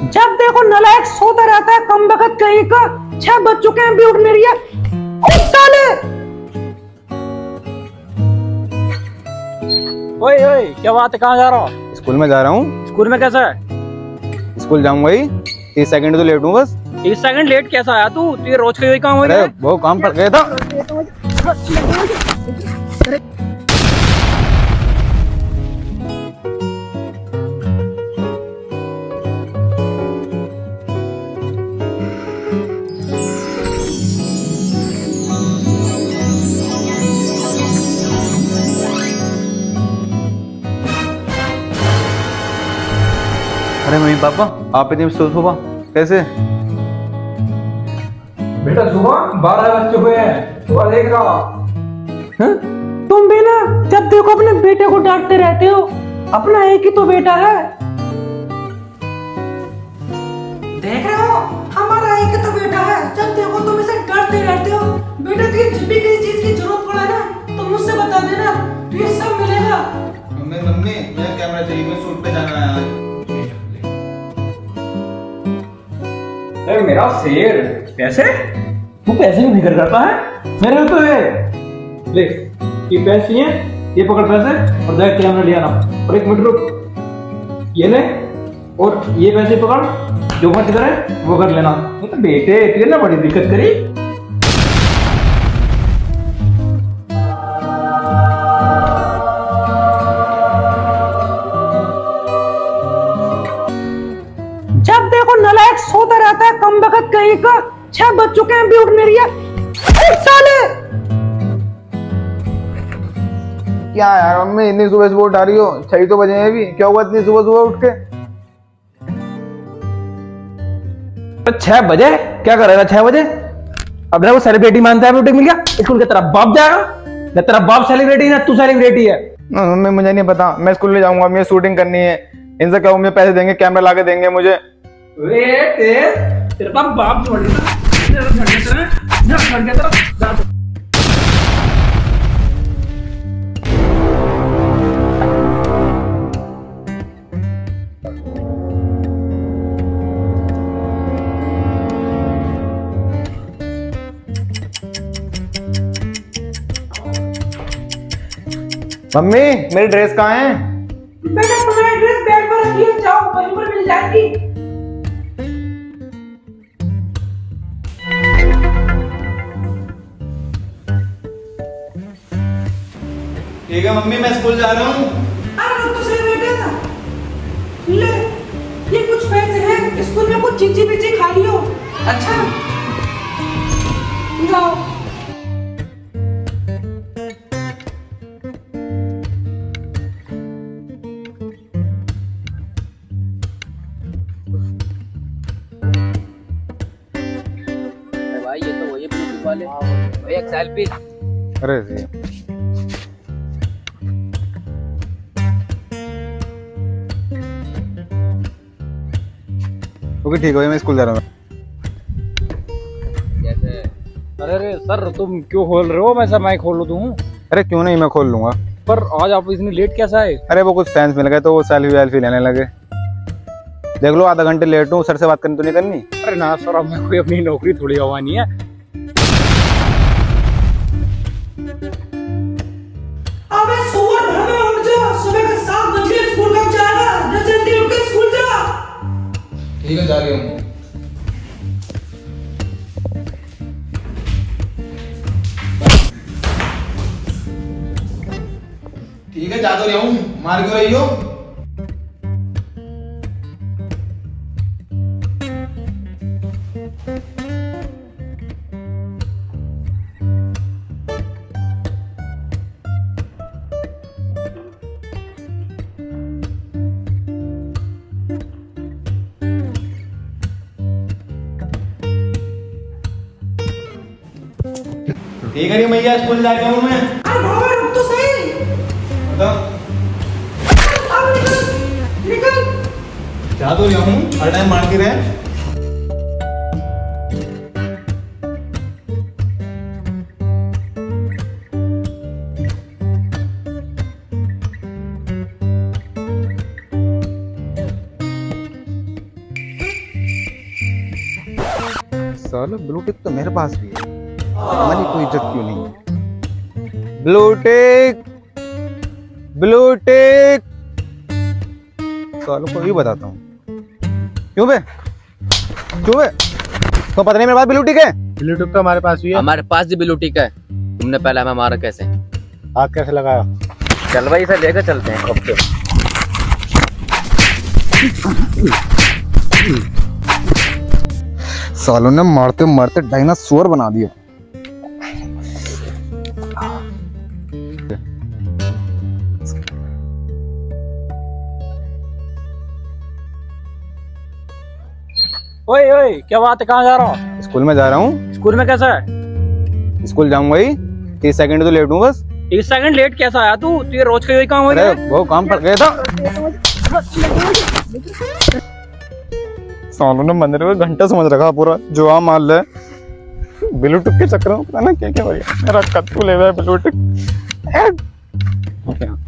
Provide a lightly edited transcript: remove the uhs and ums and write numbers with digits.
जब देखो नालायक सोता रहता है कम वक्त कहीं का। 6 बज चुके हैं अभी उठ नहीं रही है। उठ साले। ओए ओए क्या बात है, कहाँ जा रहा हो? स्कूल में जा रहा हूँ। स्कूल में कैसा है? स्कूल जाऊंगा ही 30 सेकंड तो लेट हूँ बस। 30 सेकंड लेट कैसा आया तू? ये रोज का यही काम हो गया। वो काम पड़ गया था। अरे मम्मी पापा आप इतनी सुबह कैसे? बेटा सुबह 12 बज चुके हैं, तू देख रहा। तुम भी ना जब देखो अपने बेटे को डांटते रहते हो। अपना एक ही तो बेटा है। देख रहे हो हमारा एक ही तो बेटा है। जब देखो तुम इसे डांटते रहते हो। बेटा तुझे जब भी किसी चीज की जरूरत पड़ा ना तो मुझसे बता देना, तुझे सब मिलेगा। मम्मी मम्मी मुझे कैमरा चाहिए, मैं शूट पे जाना है आज। अरे मेरा शेर, पैसे? तू पैसे की फिक्र करता है? मेरे तो है। ले ये पैसे हैं, ये पकड़ पैसे और जाके कैमरा ले आना। और 1 मिनट रुक, ये ले और ये पैसे पकड़, जो खर्च करे वो कर लेना। नहीं तो बेटे तेरे ना बड़ी दिक्कत करी। जब देखो नालायक सोता रहता है कम वक्त कहीं का। 6 बज चुके हैं अभी उठ नहीं रही है। उठ साले। क्या यार मम्मी इतनी सुबह सुबह उठा रही हो? 6 तो बजे हैं अभी, क्या हुआ इतनी सुबह सुबह उठ के? तो 6 बजे क्या करेगा? 6 बजे अब वो सेलिब्रिटी मानता है। मिल गया स्कूल के तरफ बाप जाएगा ना, तेरा बाप सेलिब्रिटी ना तू सेलिब्रिटी है। मम्मी मुझे नहीं पता, मैं स्कूल में जाऊंगा, मुझे शूटिंग करनी है। इनसे क्या मुझे पैसे देंगे, कैमरा ला के देंगे मुझे। तेरे पास बाप छोड़ मम्मी मेरी ड्रेस कहाँ है? बेटा तुम्हारी ड्रेस बैग पर रखी है, जाओ वहीं पर मिल जाएगी। ठीक है मम्मी मैं स्कूल जा रहा हूँ। अरे रुक तो सही बेटा। ले ये कुछ पैसे हैं, स्कूल में कुछ चीची पीची खा लियो। अच्छा जाओ। भाई ये तो वही ब्लूटूथ वाले। भाई एक सेल्फी। अरे जी ओके ठीक है मैं स्कूल जा रहा हूँ। कैसे? अरे सर तुम क्यों खोल रहे हो? मैं सर मैं खोल दूँ? अरे क्यों नहीं, मैं खोल लूंगा। पर आज आप इतनी लेट कैसा है? अरे वो कुछ फैंस मिल गए तो वो सेल्फी वेल्फी लेने लगे। देख लो आधा घंटे लेट हूँ, सर से बात करनी तो नहीं करनी। अरे ना सर अब मैं कोई अपनी नौकरी थोड़ी गंवानी है। अबे सुअर धर्मे उठ जा, सुबह के 7 बजे स्कूल कब जाएगा? जल्दी उठ के स्कूल जा। ठीक है जा रही हूँ। ठीक है जा तो रही हूँ, मार क्यों रही हो? ठीक है मैया स्कूल जाके हूँ मैं। अरे बाबा रुक तो सही। बताओ अब निकल। जा तो रही हूँ, हर टाइम मार के रहे। साला ब्लूटिक तो मेरे पास भी है, हमारी कोई इज्जत क्यों नहीं है? ब्लूटिक ब्लूटिक सालों को ही बताता हूँ। क्यों बे तो पता नहीं मेरे पास ब्लूटिक है? ब्लूटूथ तो हमारे पास भी है। हमारे पास भी ब्लूटिक है। तुमने पहले हमें मारा कैसे? हाथ कैसे लगाया? चल भाई इसे लेकर चलते हैं अब तो। सालों ने मारते मारते डायनासोर बना दिया। ओए ओए, क्या बात है? कहाँ जा रहा हो? स्कूल में जा रहा हूँ। स्कूल में कैसा है? स्कूल जाऊंगा ही, 30 सेकंड तो लेट हूँ बस। 30 सेकंड लेट कैसा आया तू? ये रोज का यही काम हो गया। अरे वो काम पड़ गया था। सालों ने मंदिर को घंटा समझ रखा पूरा, जो आ मान ले। ब्लूटूथ के चक्कर में पता ना क्या क्या हो गया। मेरा कत्तू ले हुआ है ब्लूटूथ।